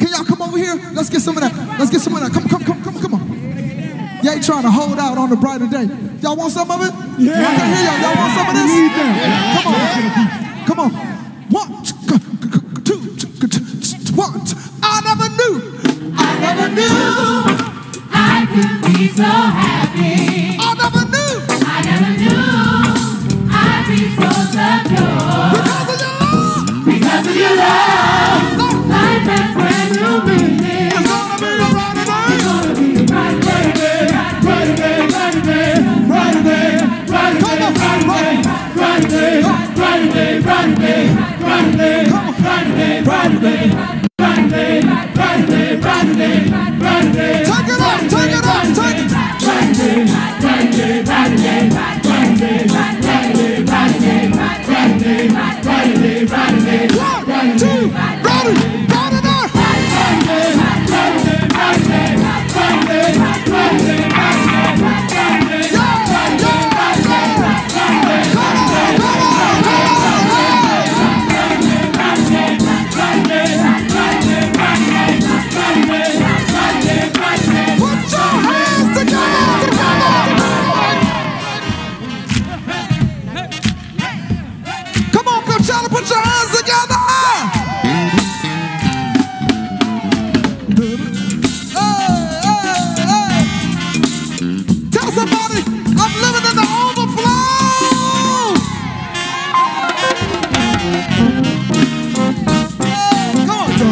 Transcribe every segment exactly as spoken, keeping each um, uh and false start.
Can y'all come over here? Let's get some of that. Let's get some of that. Come, come, come, come, come on. You ain't trying to hold out on the brighter day. Y'all want some of it? Yeah. I can hear y'all. Y'all want some of this? Come on. Come on. One, two, one. I never knew. I never knew I could be so happy. I never knew. I never knew I'd be so secure. Because of your love. Because of your love. Life has brand new meaning. It's gonna be a brighter day. It's gonna be a brighter day. Brighter day, brighter day, brighter day, brighter day, brighter day, brighter day, brighter day, brighter day, brighter day, brighter day, brighter day, brighter day, brighter day, brighter day, brighter day. Take it up, take it up, take it up. Brighter day, brighter day, brighter day, brighter day, brighter day, brighter day, brighter day, brighter day, brighter day. One, two, ready, brighter day. Put your hands together. Hey, hey, hey. Tell somebody I'm living in the overflow. Hey, come on.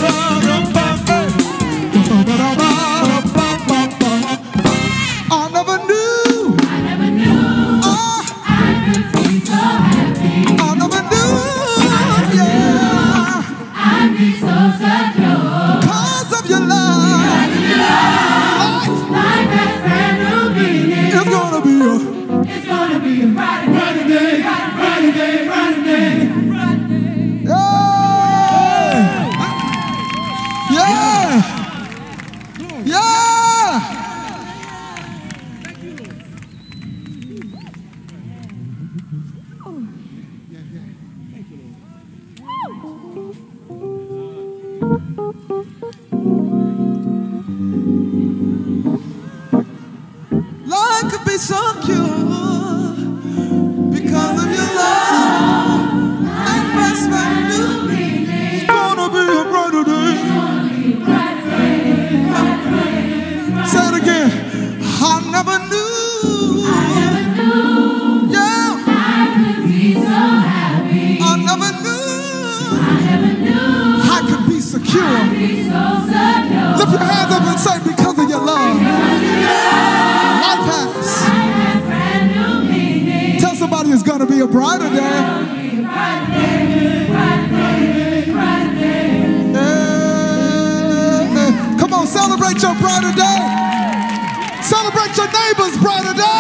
I never knew. I never knew Uh, I could be so happy. I never knew. I'd be so secure. Cause of your love. Because of your love. Life has brand new meaning. It's gonna be a It's gonna be a brighter, brighter day, brighter day, brighter day, brighter day. Yeah. Yeah. Yeah. Life could be so pure because of your love. Life has brand new meaning. It's gonna be a brighter day. Say it again. I never knew. I never knew Yeah. I could be so happy. I never knew. I never knew I could be secure. I'd be so secure. Lift your hands up and say, because of your love. Life has. Life has brand new meaning. Tell somebody it's gonna be a brighter day. Brighter day, brighter day, brighter day. Hey, hey. Come on, celebrate your brighter day. Celebrate your neighbor's brighter day.